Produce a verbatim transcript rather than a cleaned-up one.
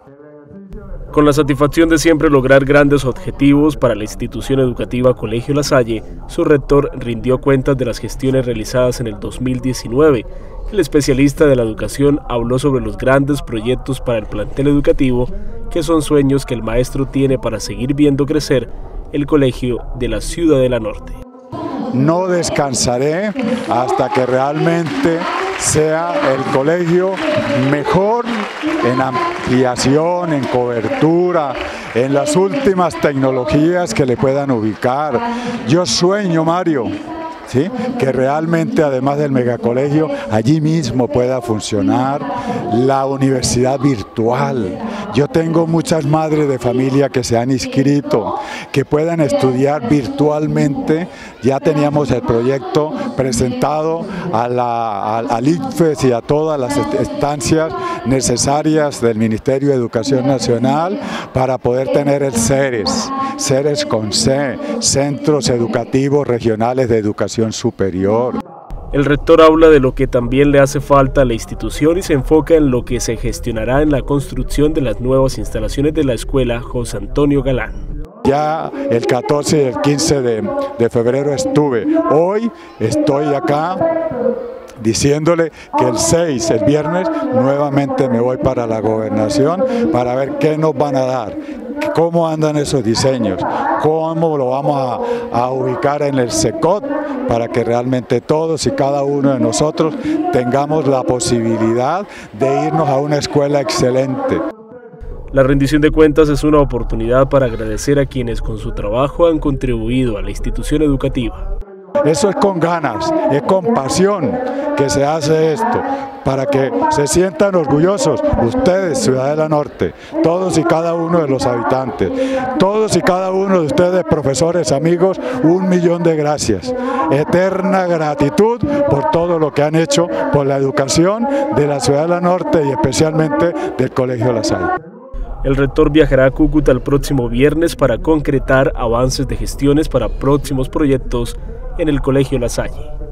Con la satisfacción de siempre lograr grandes objetivos para la institución educativa Colegio La Salle, su rector rindió cuentas de las gestiones realizadas en el dos mil diecinueve. El especialista de la educación habló sobre los grandes proyectos para el plantel educativo, que son sueños que el maestro tiene para seguir viendo crecer el colegio de la Ciudadela Norte. No descansaré hasta que realmente sea el colegio mejor en ampliación, en cobertura, en las últimas tecnologías que le puedan ubicar. Yo sueño, Mario, ¿sí?, que realmente además del megacolegio allí mismo pueda funcionar la universidad virtual. Yo tengo muchas madres de familia que se han inscrito, que puedan estudiar virtualmente. Ya teníamos el proyecto presentado a la, al, al I C F E S y a todas las instancias necesarias del Ministerio de Educación Nacional para poder tener el CERES, CERES con C, Centros Educativos Regionales de Educación Superior. El rector habla de lo que también le hace falta a la institución y se enfoca en lo que se gestionará en la construcción de las nuevas instalaciones de la escuela José Antonio Galán. Ya el catorce y el quince de, de febrero estuve, hoy estoy acá diciéndole que el seis, el viernes, nuevamente me voy para la gobernación para ver qué nos van a dar, cómo andan esos diseños, cómo lo vamos a, a ubicar en el SECOT para que realmente todos y cada uno de nosotros tengamos la posibilidad de irnos a una escuela excelente. La rendición de cuentas es una oportunidad para agradecer a quienes con su trabajo han contribuido a la institución educativa. Eso es con ganas, es con pasión que se hace esto, para que se sientan orgullosos ustedes, Ciudadela Norte, todos y cada uno de los habitantes, todos y cada uno de ustedes, profesores, amigos, un millón de gracias. Eterna gratitud por todo lo que han hecho por la educación de la Ciudadela Norte y especialmente del Colegio La Salle. El rector viajará a Cúcuta el próximo viernes para concretar avances de gestiones para próximos proyectos en el Colegio La Salle.